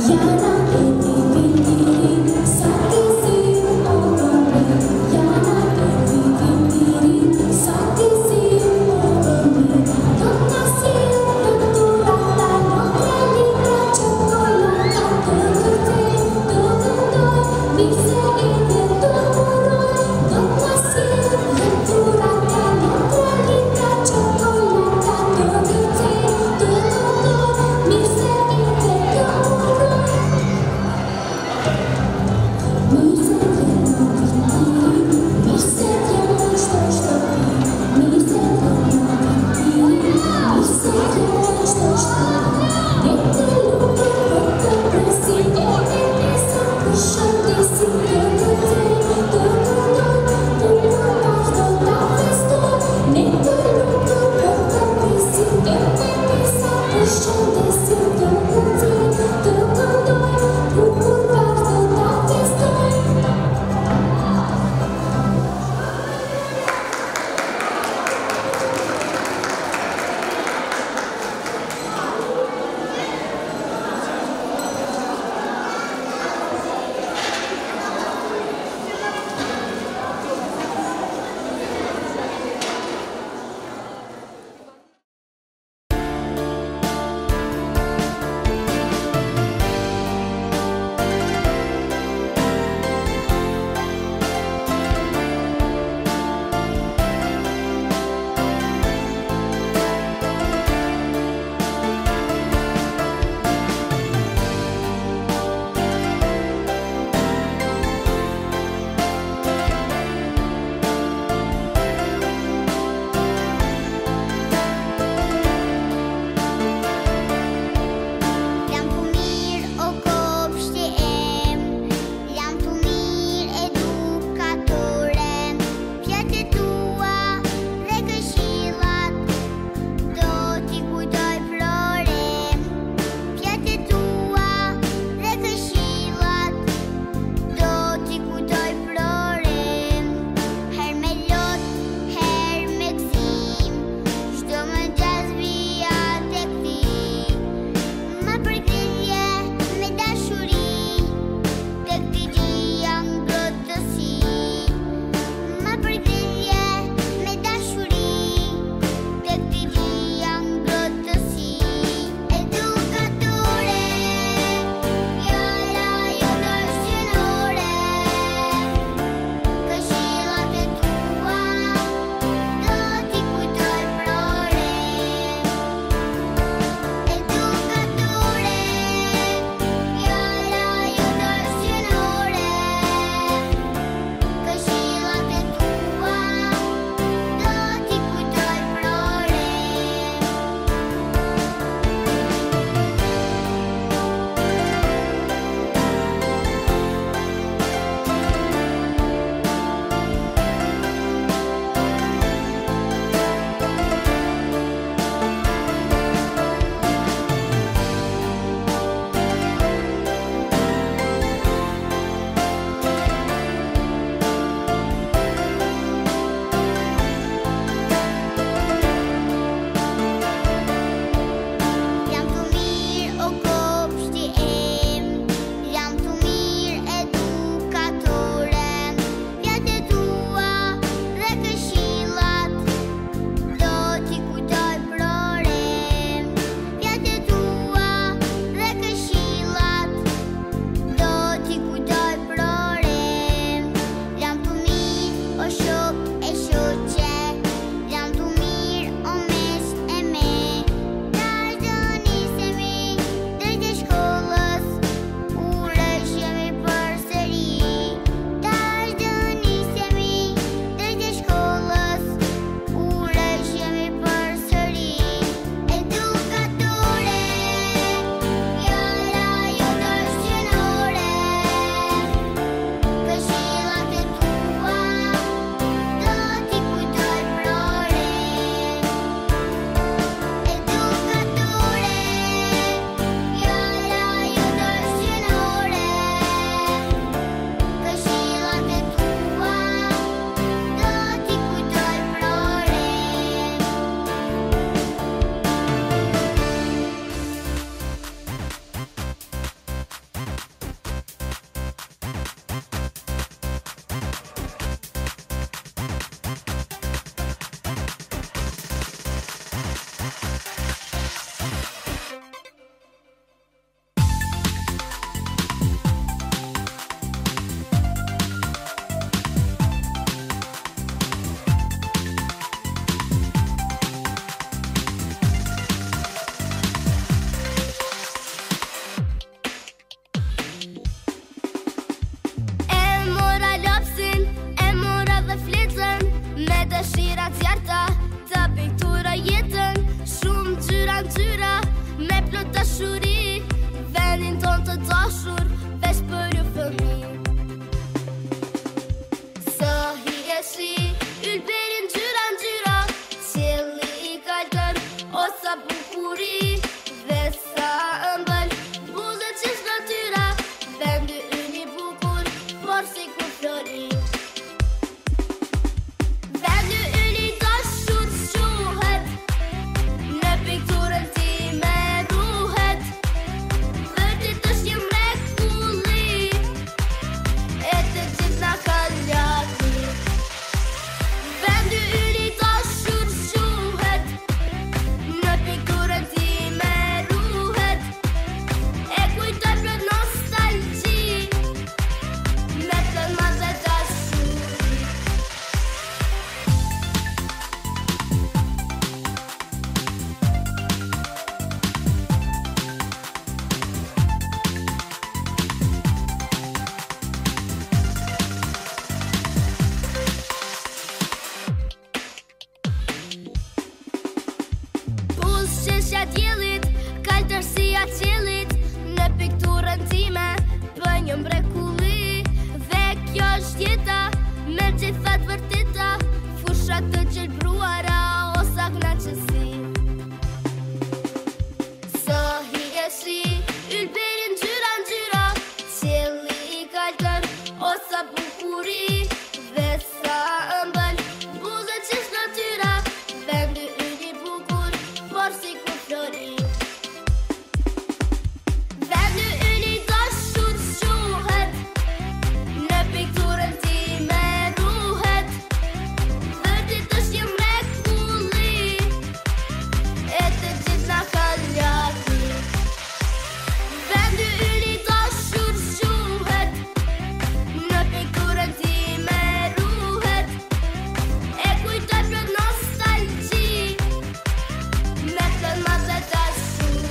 Căci la de tua dëshirat zjarta, të piktura jetën, shumë gjyra në gjyra, me plot dashuri, vendin ton të dashur, veç për ju fëmijë. Sa hi e shi, ylberin gjyra në gjyra, qielli i kaltër, o sa bukuri, dhe sa ëmbël, buzët qish natyra, vendi ynë i bukur, por si kur flori. Sheshja djelit, kaltërsia qelit, në pikturën time, për një mrekulli. Dhe kjo është jeta, me gjithat vërteta, fushat të gjelbruara, o sa knaqësi. Sa hi e shi, ylberin gjyra në gjyra, qielli i kaltër, o sa bukuri, dhe sa ëmbël, buzët qish natyra, vendi ynë i bukur, por si kur flori. Vendi ynë i dashur shuhet, në pikturën time ruhet, vërtet është një mrekulli, e të gjithë na kaljati. Vendi ynë i dashur shuhet, në pikturën time ruhet, e kujtoj plot nostalgji, me plot madhe dashuri.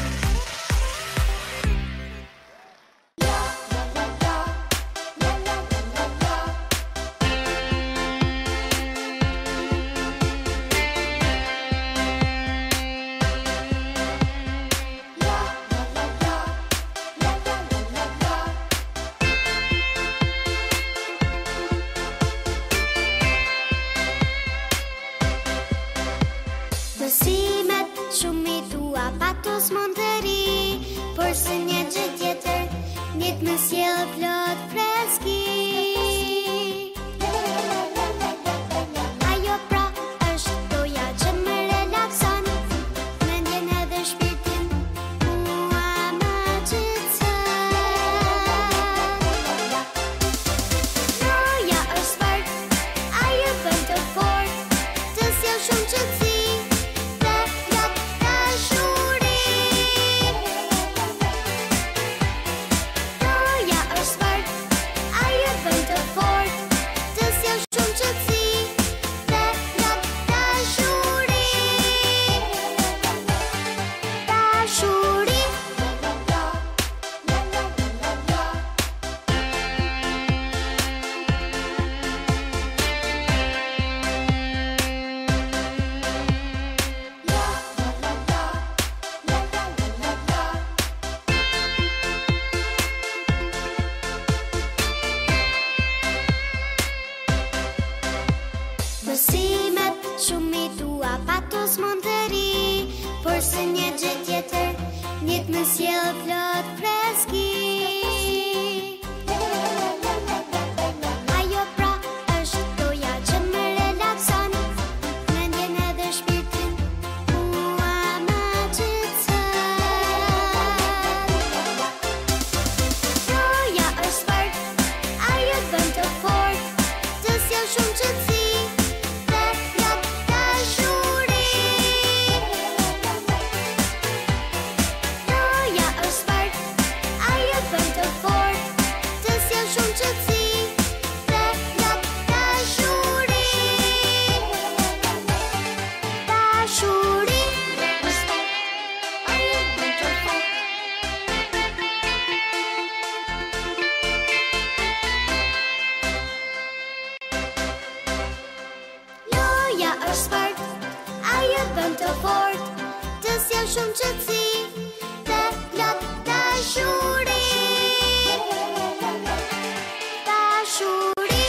Mësimet shumë i tua patos mund të ri, por se një gjë tjetër, njët më sjellë plot freski. Ajo pra është doja që më relakson, mendjen edhe shpirtin, mua më qetëson. Doja është fort, ajo bën të fort, të sjell shumë qetësi. Mësimet shumë i tua patos mund të ri, por se një gjë tjetër, njët më sjellë plot freski. Ajo pra është doja që më relakson, mendjen edhe shpirtin, mua më qetëson. Doja është fort, ajo bën të fort, të sjell shumë qetësi. shpërt, ajo bën të fort, të sjell shumë qetësi dhe plot dashuri. Dashuri.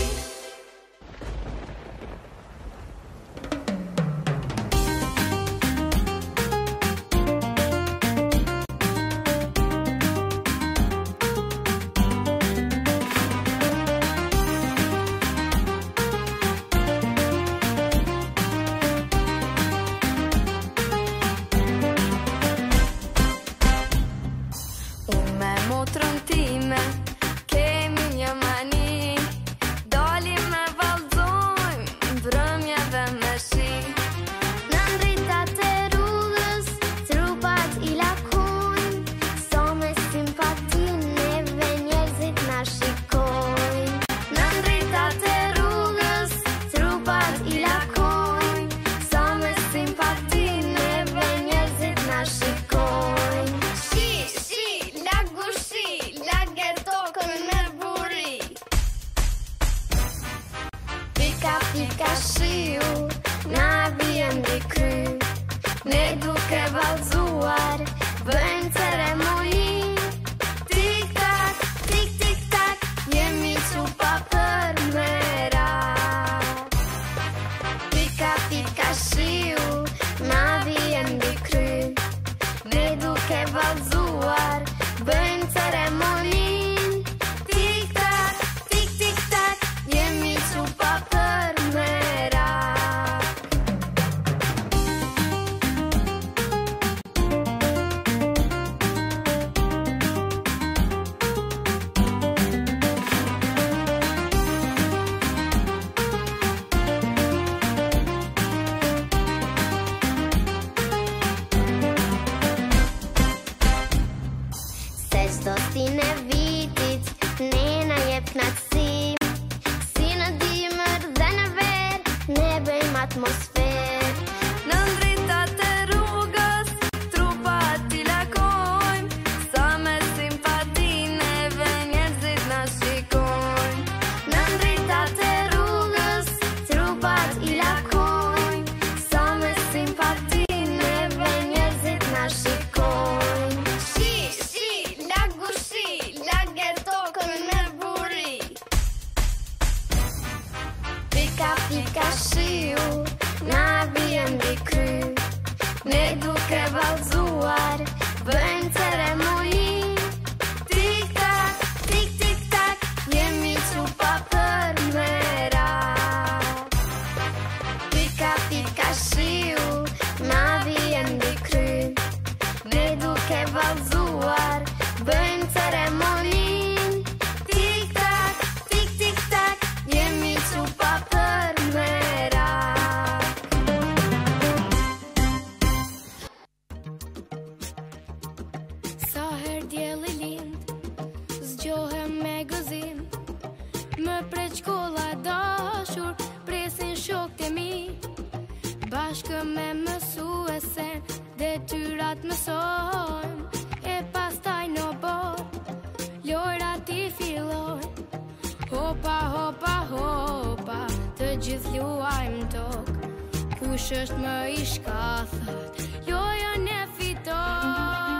Është më i shkathët, lojën e fiton.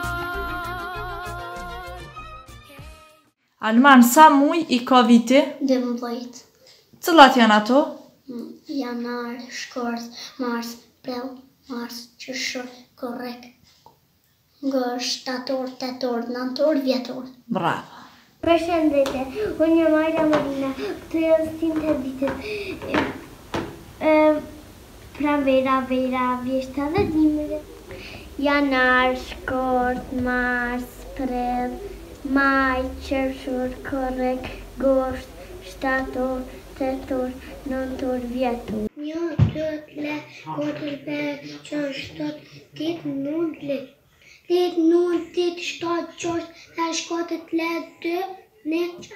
Alman, sa muj i ka viti? 12. Cilat janë ato? Janar, shkort, mars, prill, mars, qershor, korrek, shtator, tetor, nëntor, vjetor. Bravo. Përshëndetje, unë jam Ajra Marina, këtu janë stinët e vitit. Primavera, vera, vjeshta dhe dimre. Janar, shkort, mars, prill, maj, qershor, korrek, gosht, shtator, tetor, nëntor, vjetor. 1, 2, 3, 4, 5, 6, 7, 8, 9, 10, 9, 10, 7, 6, 5, 4, 3, 2, 1.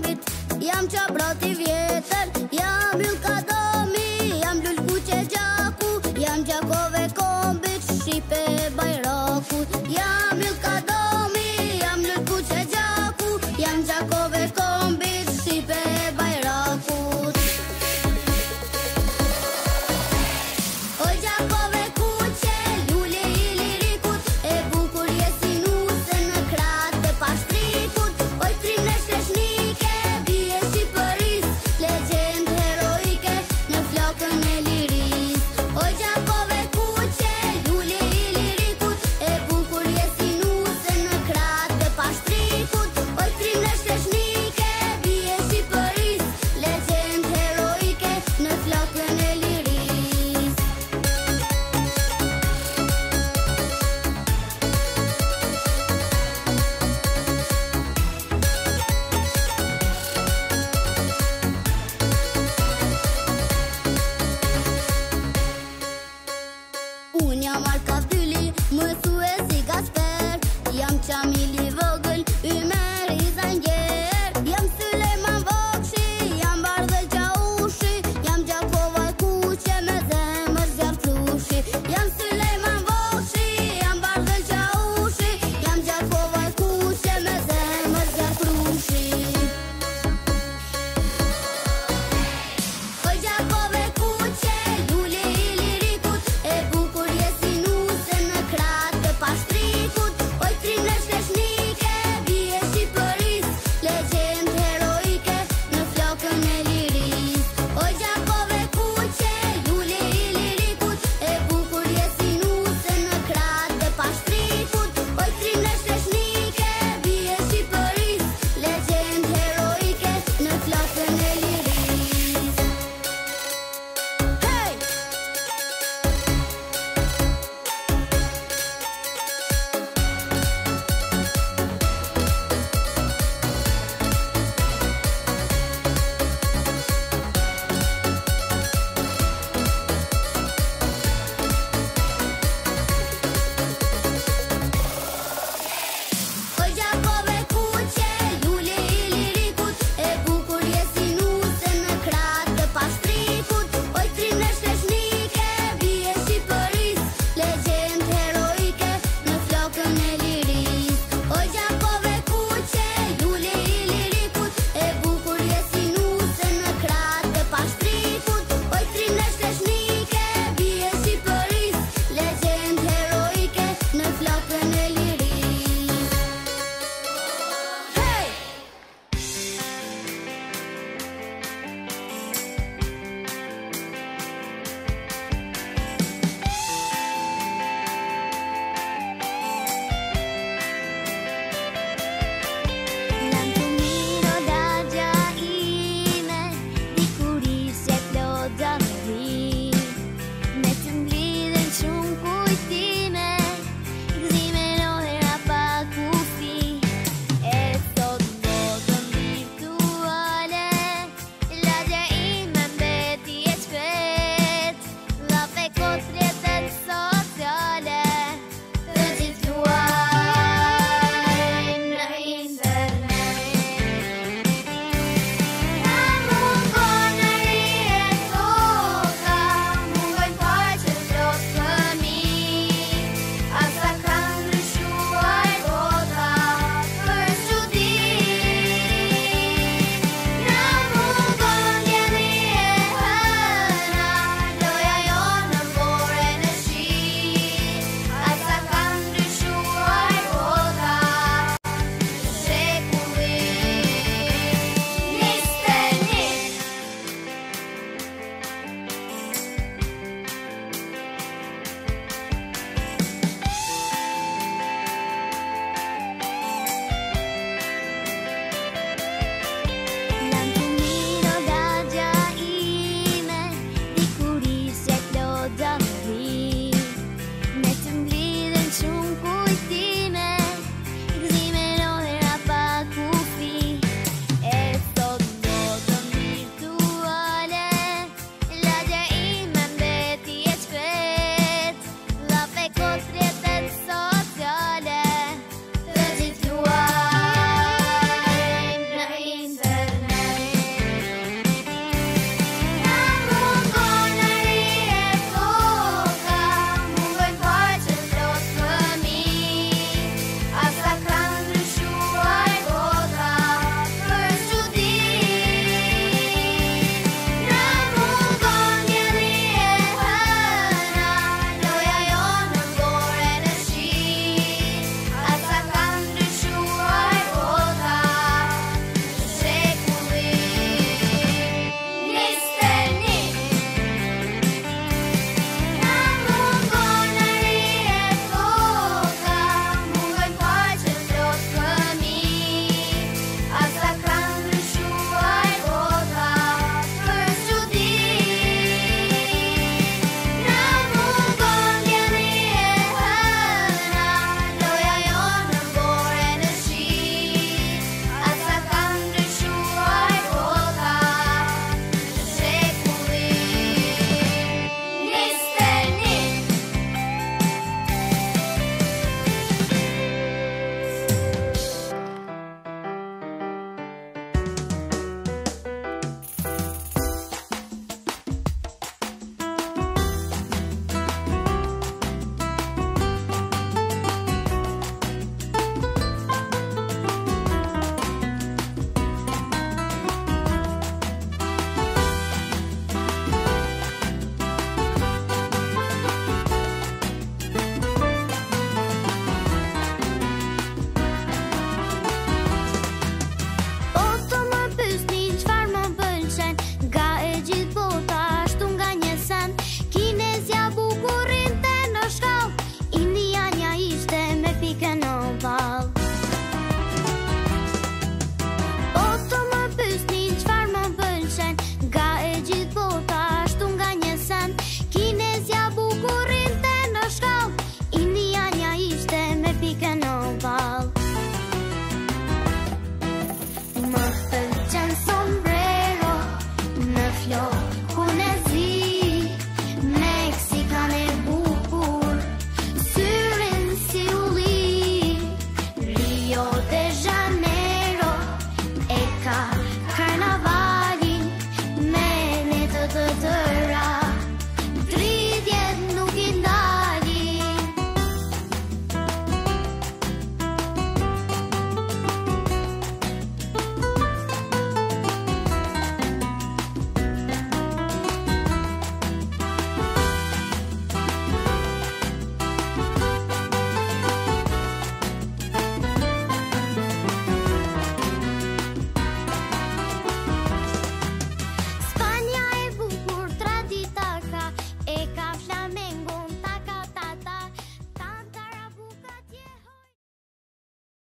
këmbit, jam qa brati vjen.